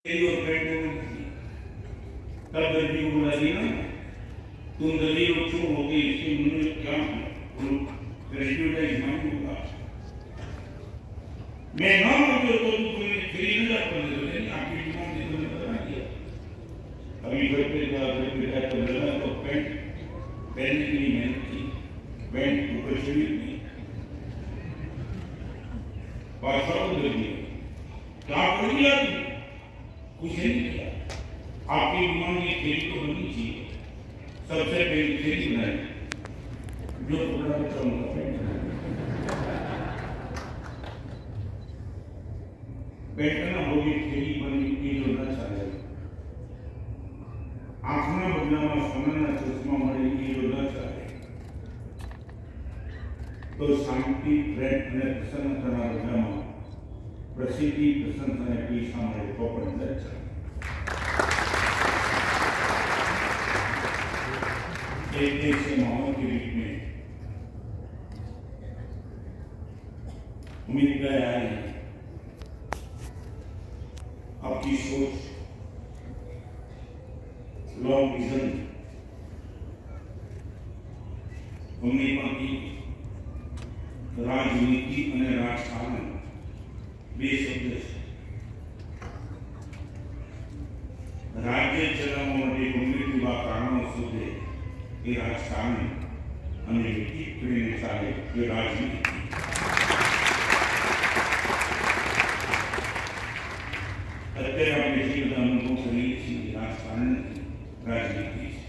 और तब दर्जी को बोला ना तुम दर्जी लोग क्यों हो गए इसके मुझे क्या होगा मैं ना मुझे तो तुम्हें खरीद ना कर दे आपकी डिमांड ने तुमने बता दिया अभी घर पे बेटा तो लगा तो पेंट पहनने के लिए मेहनत की पेंट ऊपर शरीर नहीं पासा को दे दिया क्या कर दिया कुछ नहीं किया आपकी डिमांड ये खेल तो बननी चाहिए सबसे पहले खेल बनाए जो पूरा बैठना होगी खेली बनने की जोड़ना चाहिए आंखना बदलामा सोना चश्मा मरे की जोड़ना चाहिए तो शांति प्रेम ने प्रसन्नता बदलामा प्रसिद्धि प्रसन्नता ने भी सामने पकड़ अंदर चाहिए एक देश के माहौल के रूप में उम्मीद कर रहा है आपकी सोच लॉन्ग विजन उम्मीद की राजनीति અને રાજકારણ બે શબ્દ છે રાજ્ય ચલાવવા માટે ગમે તેવા કારણો શોધે એ રાજકારણ અને વ્યક્તિત્વને ચાલે એ રાજનીતિ અત્યારે આપણે જે બધા અનુભવ કરીએ છીએ રાજકારણ રાજનીતિ